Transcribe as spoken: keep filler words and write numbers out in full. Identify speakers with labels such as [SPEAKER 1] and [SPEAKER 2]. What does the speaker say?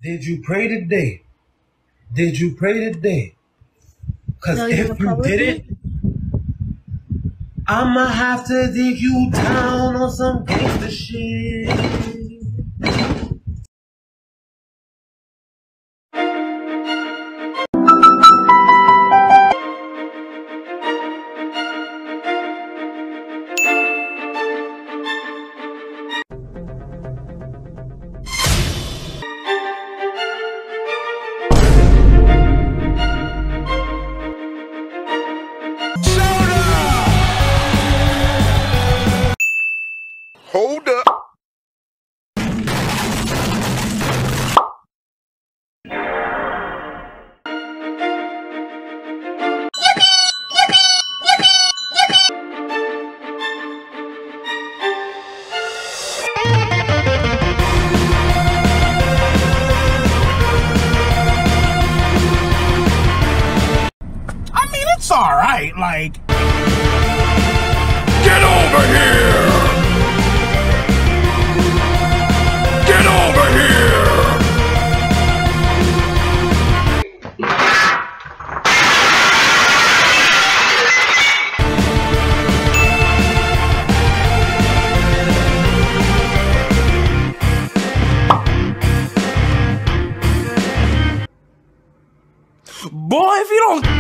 [SPEAKER 1] Did you pray today? Did you pray today? Because
[SPEAKER 2] No,
[SPEAKER 1] if you didn't, I'ma have to dig you down on some gangster shit.
[SPEAKER 3] Hold up.
[SPEAKER 4] I mean, it's all right. Like,
[SPEAKER 3] Get over here! Get over here!
[SPEAKER 4] boy, if you don't